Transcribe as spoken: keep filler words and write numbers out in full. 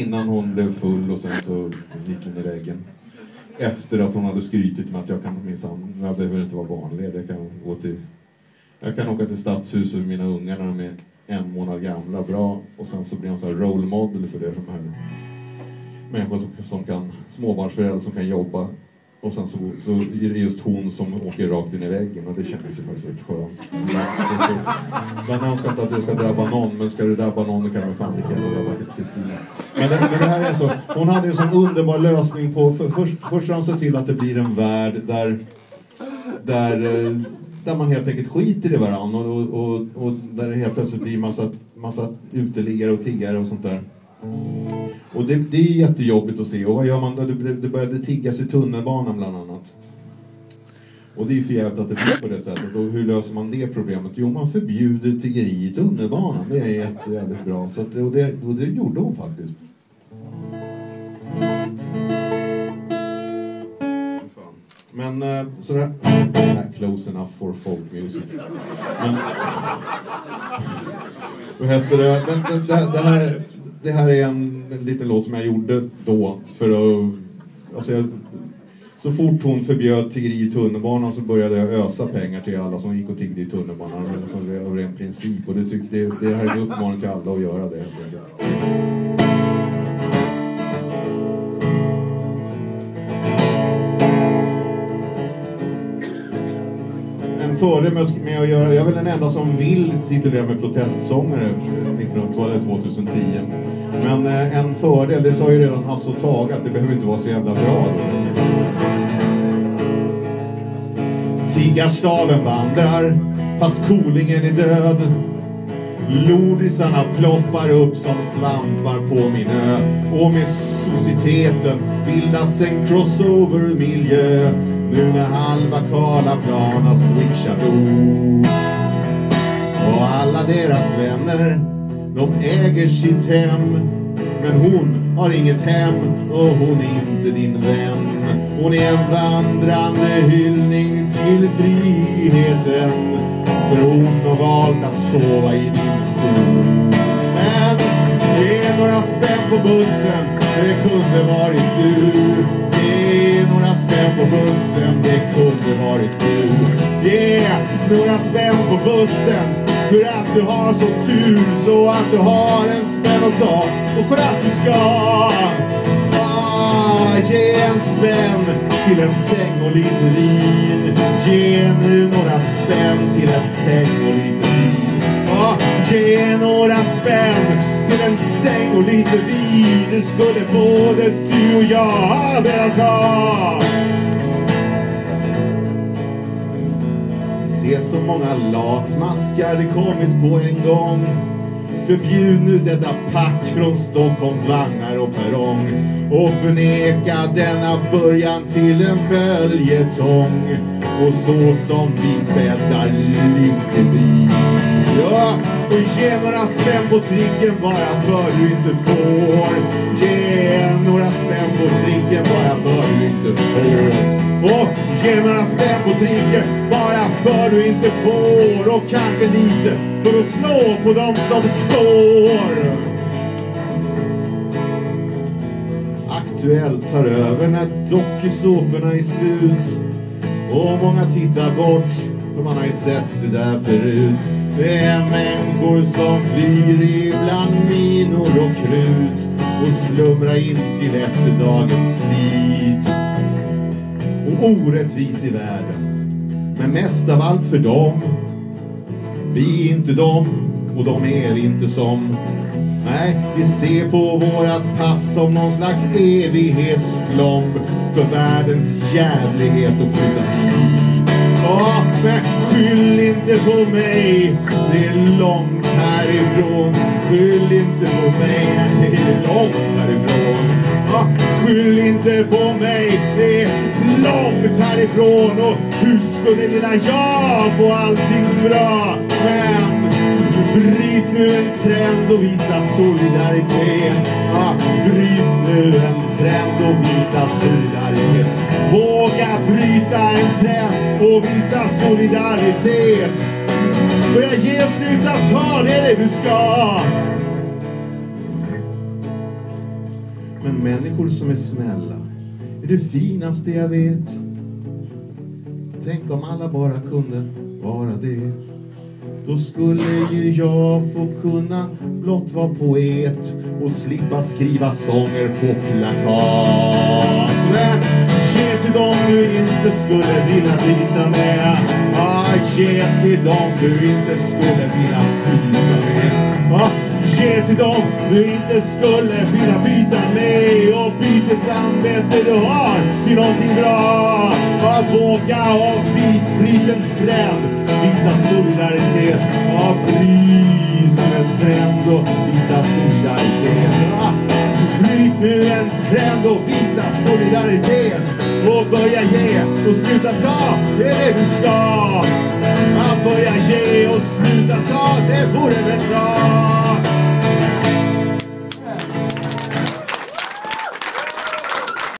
innan hon blev full och sen så gick in i väggen. Efter att hon hade skrytit med att jag kan minsann, jag behöver inte vara barnled, jag kan gå till, jag kan åka till stadshuset med mina ungar när de är en månad gamla, bra, och sen så blir hon så här role model för det, som här människor som, som kan, småbarnsföräldrar som kan jobba, och sen så, så är det just hon som åker rakt in i väggen, och det känns ju faktiskt lite skönt. Men jag önskar inte att det ska drabba någon, men ska det drabba någon, då kan det fan lika gärna drabba Kristina. Men det, men det här är så, hon hade ju en sån underbar lösning på, för, först, först han ser till att det blir en värld där, där, där man helt enkelt skiter i varandra, och, och, och, och där det helt plötsligt blir massa, massa uteliggare och tiggare och sånt där. Och det, det är jättejobbigt att se. Och vad gör man då? Det, det började tiggas i tunnelbanan bland annat. Och det är ju för jävligt att det blir på det sättet. Och hur löser man det problemet? Jo, man förbjuder tiggeri i tunnelbanan. Det är jätte, jävligt bra. Så att, och, det, och det gjorde hon faktiskt. Men sådär, close enough for folk music. Men vad heter det? Det, det, det, det här det här är en, en liten låt som jag gjorde då för att, alltså jag, så fort hon förbjöd tiggeri i tunnelbanan så började jag ösa pengar till alla som gick och tiggde i tunnelbanan, som det var en princip, och det tyckte det, det här är en uppmaning till alla att göra det. En fördel med, med att göra, jag är väl den enda som vill titulera med protestsångare tjugohundratio. Men eh, en fördel, det sa ju redan Hasse och Tage, att det behöver inte vara så jävla bra. Tiggarstaven vandrar, fast Kolingen är död. Lodisarna ploppar upp som svampar på min ö. Och med societeten bildas en crossover-miljö. Nu när halva Karlaplan har switchat ord. Och alla deras vänner, de äger sitt hem. Men hon har inget hem och hon är inte din vän. Hon är en vandrande hyllning till friheten. För hon har valt att sova i din fot. Men det är några spänn på bussen, det kunde varit du. Det är några spänn på bussen, det kunde varit du. Det är några spänn på bussen, för att du har så tur, så att du har en spänn att ta. Och för att du ska ah, ge en spänn till en säng och lite vin. Ge nu några spänn till en säng och lite vin. ah, Ge några spänn till en säng och lite vin. Det skulle både du och jag velat ha. Se så många latmaskar det kommit på en gång. Förbjud nu detta pack från Stockholms vagnar och perrong. Och förneka denna början till en följetong. Och så som vi bäddar lite vi. Ja, och ge några spänn på tricken bara för du inte får. Ge några spänn på tricken bara för du inte får. Och ge några spänn på tricken bara för du inte får. Och kanske lite för att slå på dem som står. Aktuellt tar över när dokusåporna är slut. Och många tittar bort, för man har ju sett det där förut. Det är människor som flyr ibland minor och krut. Och slumrar in till efterdagens slit. Och orättvis i världen, men mest av allt för dem. Vi är inte dem, och de är inte som. Nej, vi ser på vårat pass som någon slags evighetsplomb för världens jävlighet och flytta hit. Ja, men skyll inte på mig, det är långt härifrån. Skyll inte på mig, det är långt härifrån. Ja, skyll inte på mig, det är långt härifrån. Och hur skulle lilla jag få allting bra? Men bryt nu en trend och visa solidaritet. Ja, bryt nu en trend och visa solidaritet. Våga bryta en trend och visa solidaritet. Börja ge och sluta ta det det du ska. Men människor som är snälla är det finaste jag vet. Tänk om alla bara kunde vara det. Då skulle ju jag få kunna blott vara poet och slippa skriva sånger på plakat. Men ge till dem du inte skulle vilja byta med. Ah, ge till dem du inte skulle vilja byta med. Ah, ge till dem du inte skulle vilja byta med. Och byta samvete du har till någonting bra. Ah, våga och bryt en trend. Visa solidaritet. Ah, bryt en trend och visa solidaritet. Ah, bryt nu en trend och visa solidaritet. Och börja ge och sluta ta, det är det du ska. Att börja ge och sluta ta, det vore väl bra.